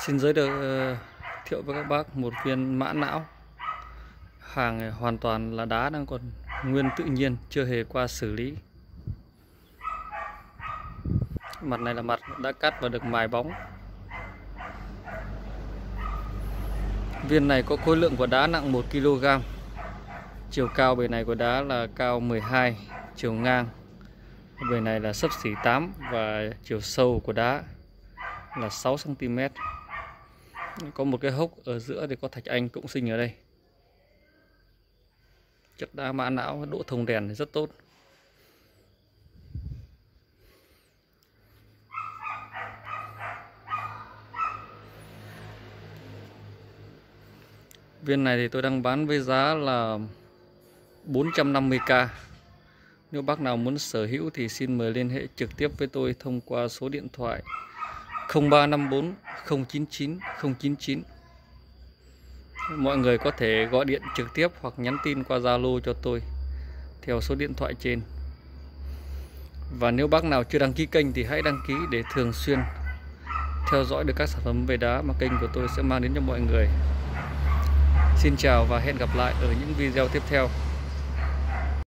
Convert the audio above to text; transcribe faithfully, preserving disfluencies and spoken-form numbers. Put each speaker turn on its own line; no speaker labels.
Xin giới thiệu thiệu với các bác một viên mã não. Hàng này hoàn toàn là đá đang còn nguyên tự nhiên, chưa hề qua xử lý. Mặt này là mặt đã cắt và được mài bóng. Viên này có khối lượng của đá nặng một ki lô gam. Chiều cao bề này của đá là cao mười hai, chiều ngang bề này là xấp xỉ tám và chiều sâu của đá là sáu xăng ti mét. Có một cái hốc ở giữa thì có thạch anh cộng sinh ở đây. Chất đá mã não, độ thông đèn thì rất tốt. Viên này thì tôi đang bán với giá là bốn trăm năm mươi k. Nếu bác nào muốn sở hữu thì xin mời liên hệ trực tiếp với tôi thông qua số điện thoại không ba năm bốn không chín chín không chín chín. Mọi người có thể gọi điện trực tiếp hoặc nhắn tin qua Zalo cho tôi theo số điện thoại trên. Và nếu bác nào chưa đăng ký kênh thì hãy đăng ký để thường xuyên theo dõi được các sản phẩm về đá mà kênh của tôi sẽ mang đến cho mọi người. Xin chào và hẹn gặp lại ở những video tiếp theo.